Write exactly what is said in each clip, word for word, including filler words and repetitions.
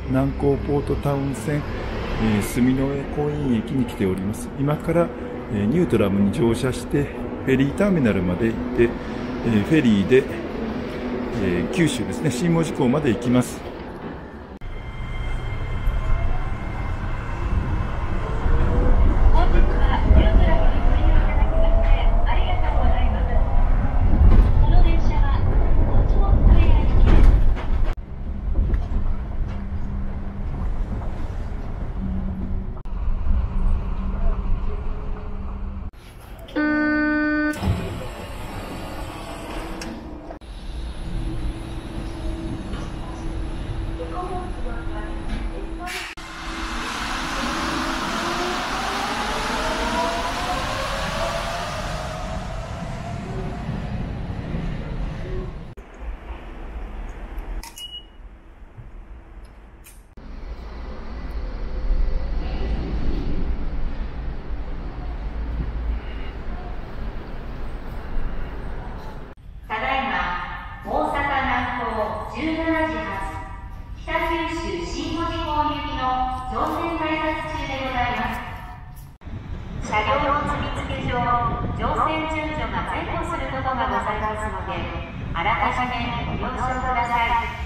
南港ポートタウン線、えー、住之江公園駅に来ております。今から、えー、ニュートラムに乗車してフェリーターミナルまで行って、えー、フェリーで、えー、九州ですね、新門司港まで行きます。 じゅうしちじ発、北九州新門司港行きの乗船配達中でございます。車両の積み付け上、乗船順序が前後することがございますので、あらかじめご了承ください。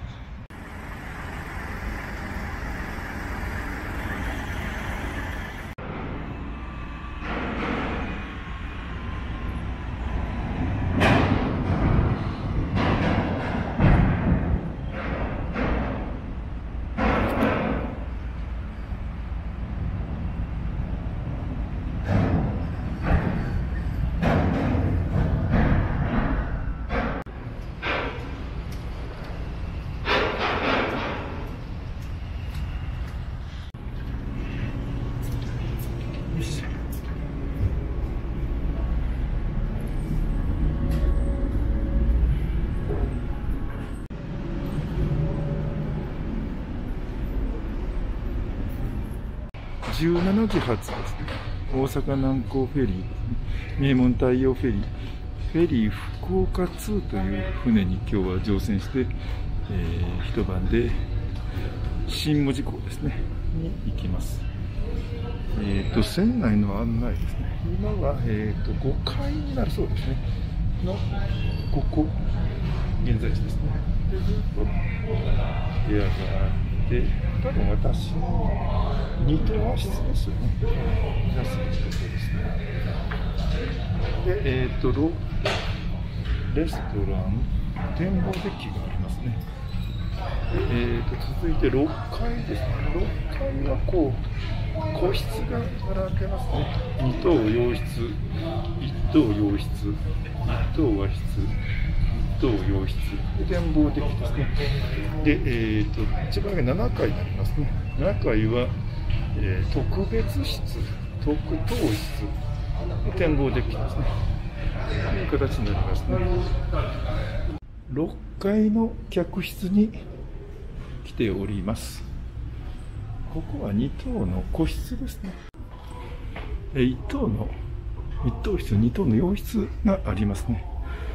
じゅうしちじ発ですね。大阪南港フェリー、名門太陽フェリー、フェリー福岡ツーという船に今日は乗船して、えー、一晩で新門司港ですねに行きます。えっと船内の案内ですね。今は、えー、とごかいになるそうですねのここ現在地ですね。でずっと部屋があって、多分私のに棟和室ですよね。皆さんのことですね。で、えっ、ー、とロレストラン、展望デッキがありますね。で、えー、と続いてろっかいですね。ろっかいはこう個室が並んでますね。に棟洋室、いち棟洋室、いち棟和室、いち棟洋室、展望デッキですね。で、えー、と一番上がななかいになりますね。ななかいは、えー、特別室、特等室、展望デッキですね。という形になりますね。ろっかいの客室に来ております。ここはに棟の個室ですね。いち棟のいち棟室、に棟の洋室がありますね。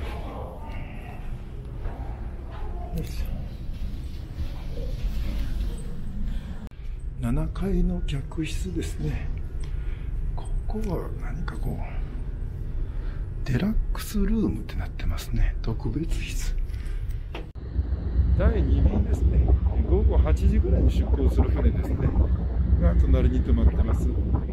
ななかいの客室ですね。ここは何かこうデラックスルームってなってますね。特別室。だいに便ですね。ごごはちじぐらいに出港する船ですねが隣に止まってます。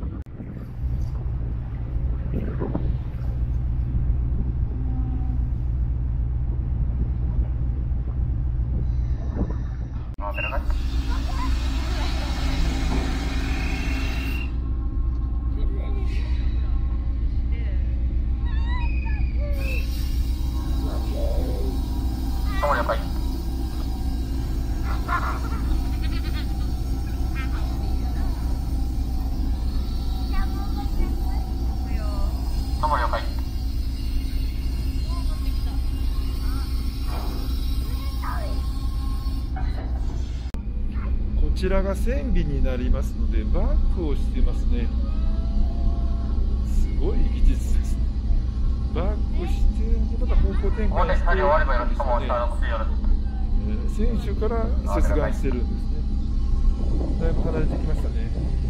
こちらが船尾になりますので、バックをしていますね。すごい技術ですね。バックして、また方向転換しているんですね。船首から接岸してるんですね。 だいぶ離れてきましたね。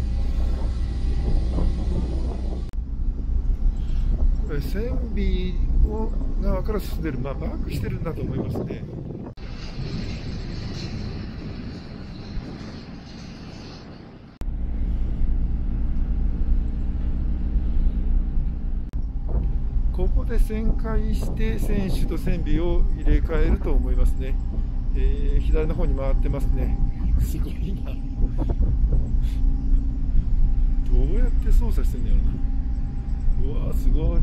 これ船尾を側から進んでる、まあ、バックしてるんだと思いますね。ここで旋回して船首と船尾を入れ替えると思いますね。えー、左の方に回ってますね。すごいな。どうやって操作してんのやろな。うわー、すごい。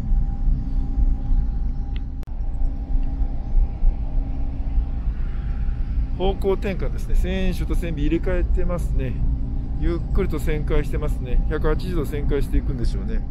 方向転換ですね。船首と船尾入れ替えてますね。ゆっくりと旋回してますね。ひゃくはちじゅうど旋回していくんでしょうね。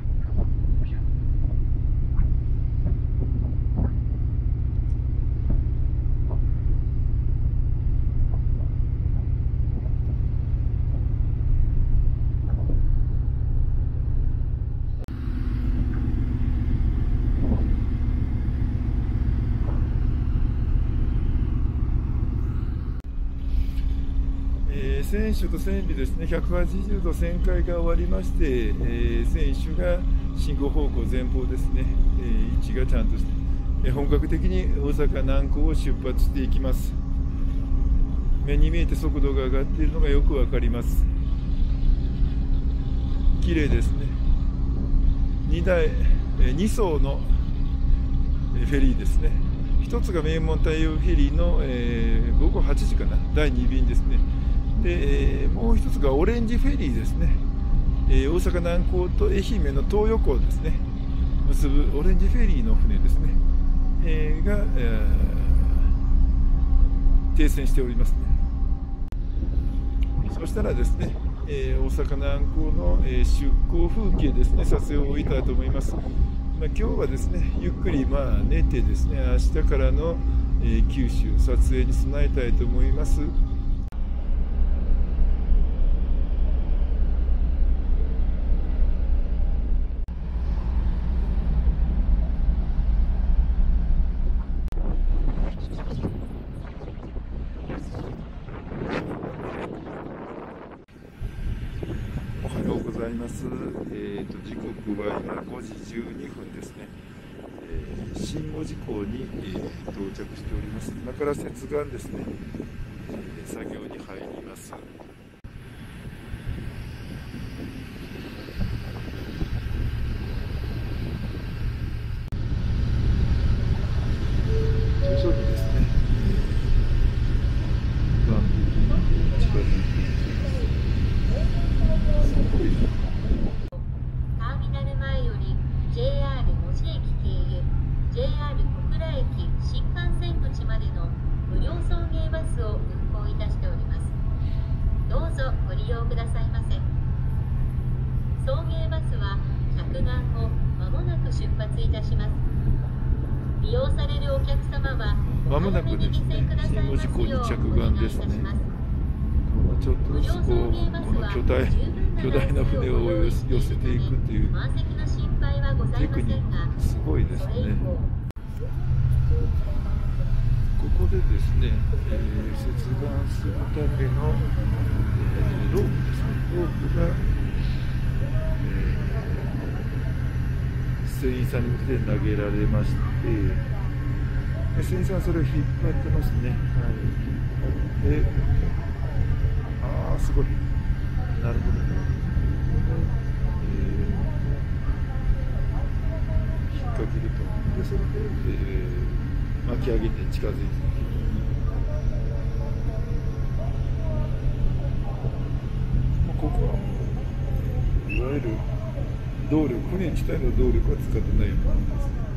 船首と船尾ですね、ひゃくはちじゅうど旋回が終わりまして、えー、船首が進行方向前方ですね、えー、位置がちゃんとして、えー、本格的に大阪南港を出発していきます。目に見えて速度が上がっているのがよくわかります。綺麗ですね。にだい、えー、にそうのフェリーですね。ひとつが名門太陽フェリーの、えー、ごごはちじかな、だいにびんですね。で、えー、もう一つがオレンジフェリーですね、えー、大阪南港と愛媛の東横港ですね結ぶオレンジフェリーの船ですね、えー、が、えー、停船しておりますね。そしたらですね、えー、大阪南港の、えー、出港風景ですね、撮影を終えたいと思います。まあ、今日はですね、ゆっくりまあ寝てですね、明日からの、えー、九州撮影に備えたいと思います。おはようございます。えーと、時刻は今ごじじゅうにふんですね。えー、新門司港に、えー、到着しております。今から接岸ですね、えー、作業に入ります。徐々にですね、岸壁に近づいていきます。 ターミナル前より ジェイアール 門司駅経由 ジェイアール 小倉駅新幹線口までの無料送迎バスを運行いたしております。どうぞご利用くださいませ。送迎バスは着岸後まもなく出発いたします。利用されるお客様はまもなくですね、新門司港に着岸ですね。ちょっとずつこう、この巨大、巨大な船を寄せていくっていうテクニック、すごいですね。ここでですね、えー、接岸するための、えー、ロープですね、ロープが、えー、船員さんに向けて投げられまして、船員さんはそれを引っ張ってますね。はい、で、ああ、すごい。なるほどね。えー、引っ掛けると。で、それで、えー、巻き上げて近づいていく。ここはいわゆる動力、船自体の動力は使ってないような感じですね。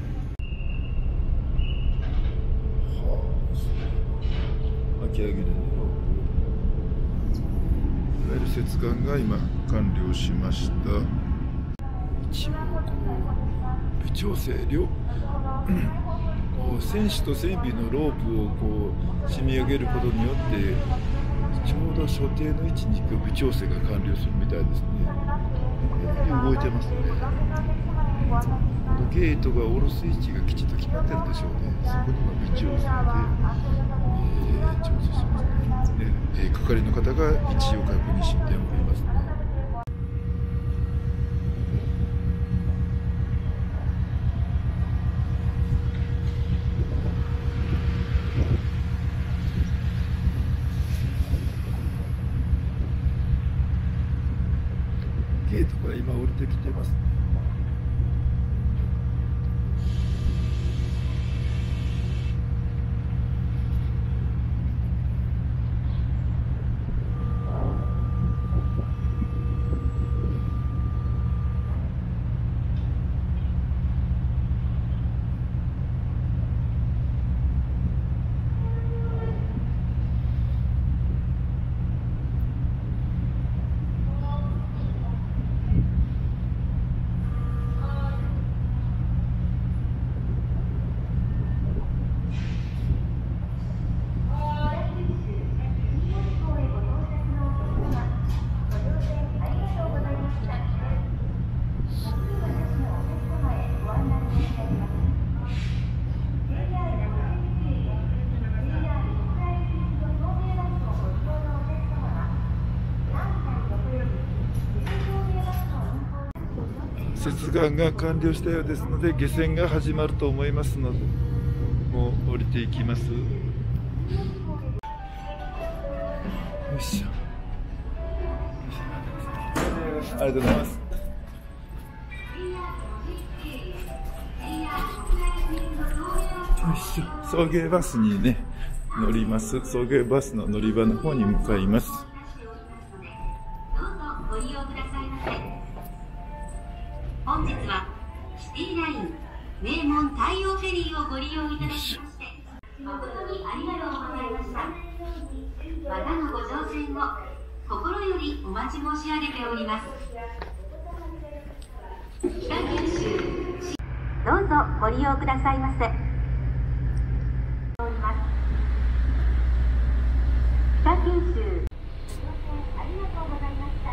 はあ、巻き上げるの。いわゆる接岸が今完了しました。一応こう微調整両船首と船尾のロープをこう締め上げることによってちょうど所定の位置に微調整が完了するみたいですね。動いてますね。ゲートが下ろす位置がきちっと決まってるでしょうね。そこにも微調整で、えー、調整しますね。ね、えー、かか係の方が位置を確認しております。ゲートから今降りてきてます。接岸が完了したようですので、下船が始まると思いますので、もう降りていきます。よいしょ。ありがとうございます。よいしょ。送迎バスにね、乗ります。送迎バスの乗り場の方に向かいます。 どうぞご利用くださいませ。本日はシティライン名門太陽フェリーをご利用いただきまして誠にありがとうございました。またのご乗船を心よりお待ち申し上げております。北九州どうぞご利用くださいませ。北九州ありがとうございました。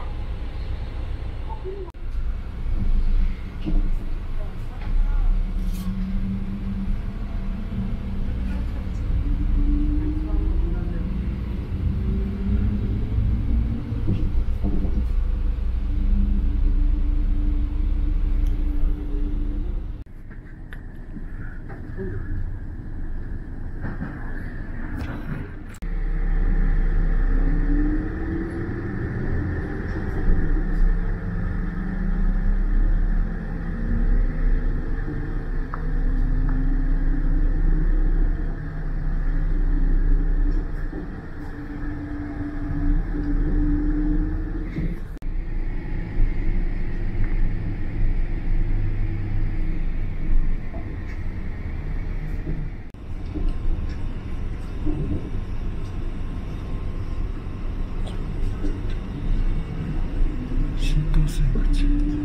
新幹線口。